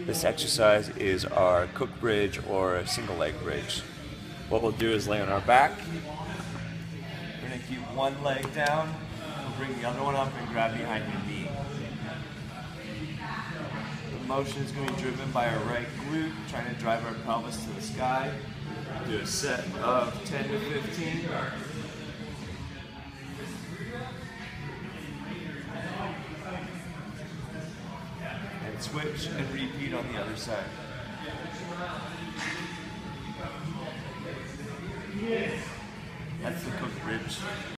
This exercise is our cook bridge or single leg bridge. What we'll do is lay on our back. We're going to keep one leg down, we'll bring the other one up and grab behind your knee. The motion is going to be driven by our right glute, trying to drive our pelvis to the sky. Do a set of 10 to 15. And switch and repeat on the other side. That's the cook bridge.